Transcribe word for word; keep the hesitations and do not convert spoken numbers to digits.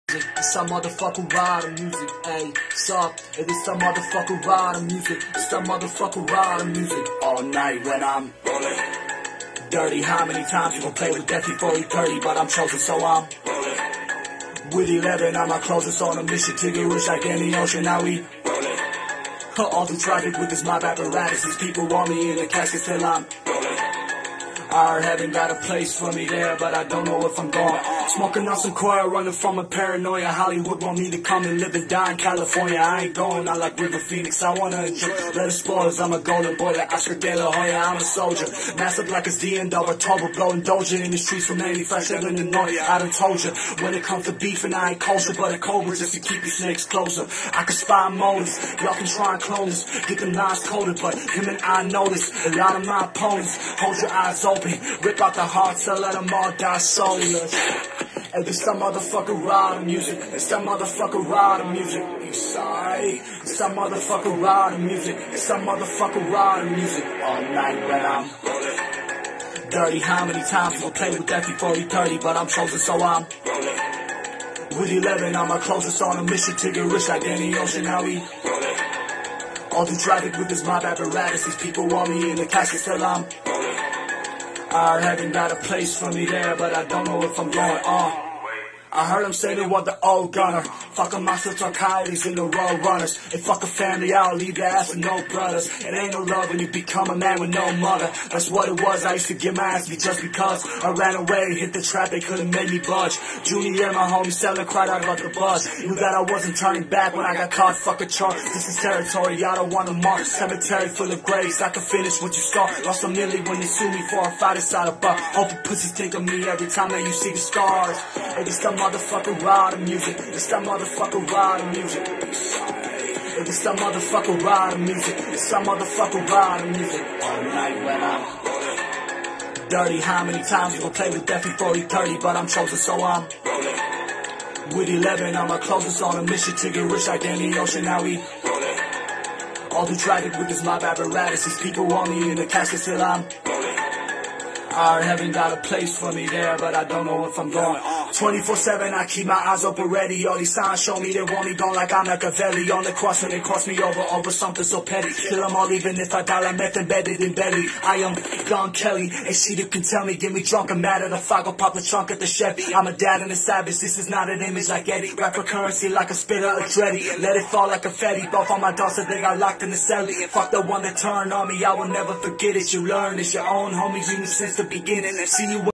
It's some motherfucker ride of music, ayy, sup? It is some motherfucker ride of music. It's some motherfucker ride of music. All night when I'm rolling. Dirty, how many times you gon' play with death before you thirty? But I'm chosen, so I'm rolling. With eleven, I'm my closest on a mission to get rich like any ocean. Now we rolling. All through traffic with this mob apparatus. These people want me in the casket till I'm rolling. I haven't got a place for me there, but I don't know if I'm going. Smoking on some coil, running from a paranoia. Hollywood want me to come and live and die in California. I ain't going, I like River Phoenix. I wanna enjoy, let it spoilers. I'm a golden boy like Oscar De La Hoya. I'm a soldier, masked up like it's the end of a October, blowing Doja in the streets from any fresh Illinois. I done told you, when it comes to beefing, I ain't kosher, but a cobra just to keep these snakes closer. I can spy motives, y'all can try and clone us, get them lines coded, but him and I notice a lot of my opponents. Hold your eyes open, rip out the hearts, so let them all die soulless. And this some motherfucker ride of music. It's some motherfucker ride of music. Sorry. It's some motherfucker ride of music. It's some motherfucker ride of music. All night when I'm rolling. Dirty, how many times you gon' play with death before you thirty? But I'm chosen, so I'm rolling. With eleven, I'm my closest on a mission to get rich like any ocean. Now we rolling. All through traffic with this mob apparatus. These people want me in the casket till I'm rolling. I haven't got a place for me there, but I don't know if I'm going on. I heard them say they want the old gunner. Fuck a monster, talk coyotes in the road runners. And fuck a family, I'll leave your ass with no brothers. It ain't no love when you become a man with no mother. That's what it was, I used to get my ass beat just because I ran away, hit the trap, they couldn't make me budge. Junior, my homie, selling cried out about the buzz. Knew that I wasn't turning back when I got caught, fuck a charge. This is territory, y'all don't want to mark. Cemetery full of graves, I can finish what you start. Lost a million when they sue me for a fight inside a bar. Hope you pussies think of me every time that you see the scars. It is the motherfucker ride of music. It's that motherfucker ride of music. It's that motherfucker ride of music. It's that motherfucker ride of music. All night when I'm rolling. Dirty, how many times you gon' play with death before you thirty? But I'm chosen, so I'm rolling. With eleven, I'm my closest on a mission to get rich like any ocean. Now we rolling. All through traffic with this mob apparatus. These people want me in the casket till I'm rolling. I haven't got a place for me there, but I don't know if I'm going. twenty-four seven, I keep my eyes open ready. All these signs show me they want me gone like I'm Machiavelli. On the cross when they cross me over, over something so petty. Kill them all even if I die like meth embedded in belly. I am Don Kelly, and she that can tell me, get me drunk and mad at the fog, I'll pop the trunk at the Chevy. I'm a dad and a savage, this is not an image like Eddie. Rapper currency like a spitter of dready. Let it fall like a confetti, both on my dogs so they got locked in the celly. Fuck the one that turned on me, I will never forget it. You learn it's your own homies, you knew since the beginning. And see you